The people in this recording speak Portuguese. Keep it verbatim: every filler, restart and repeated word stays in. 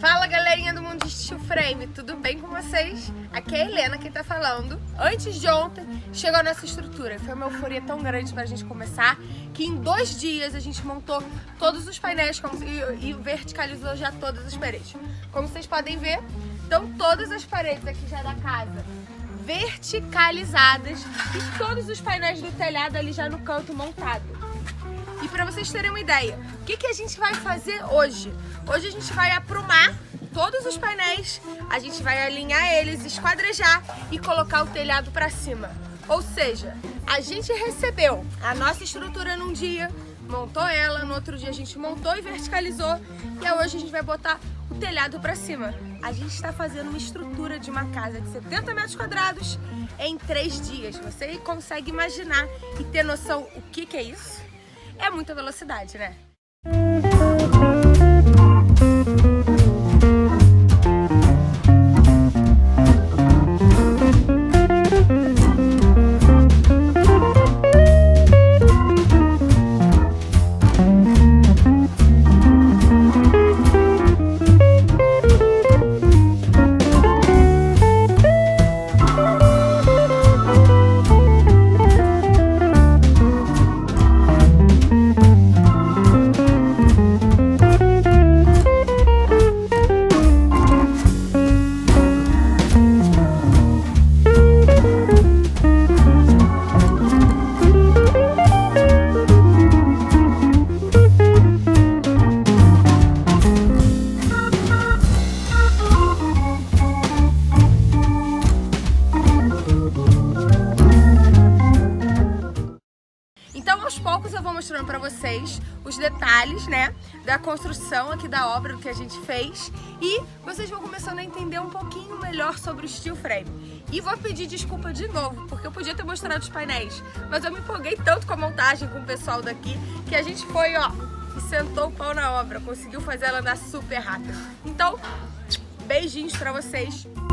Fala galerinha do mundo de Steel Frame, tudo bem com vocês? Aqui é a Helena quem tá falando. Antes de ontem chegou a nossa estrutura. Foi uma euforia tão grande pra gente começar que em dois dias a gente montou todos os painéis e, e verticalizou já todas as paredes. Como vocês podem ver, estão todas as paredes aqui já da casa verticalizadas e todos os painéis do telhado ali já no canto montado. E para vocês terem uma ideia, o que, que a gente vai fazer hoje? Hoje a gente vai aprumar todos os painéis, a gente vai alinhar eles, esquadrejar e colocar o telhado para cima. Ou seja, a gente recebeu a nossa estrutura num dia, montou ela, no outro dia a gente montou e verticalizou e hoje a gente vai botar o telhado para cima. A gente está fazendo uma estrutura de uma casa de setenta metros quadrados em três dias. Você consegue imaginar e ter noção o que, que é isso? É muita velocidade, né? Então, aos poucos eu vou mostrando para vocês os detalhes, né, da construção aqui da obra, do que a gente fez, e vocês vão começando a entender um pouquinho melhor sobre o Steel Frame. E vou pedir desculpa de novo, porque eu podia ter mostrado os painéis, mas eu me empolguei tanto com a montagem, com o pessoal daqui, que a gente foi, ó, e sentou o pau na obra, conseguiu fazer ela andar super rápido. Então, beijinhos para vocês.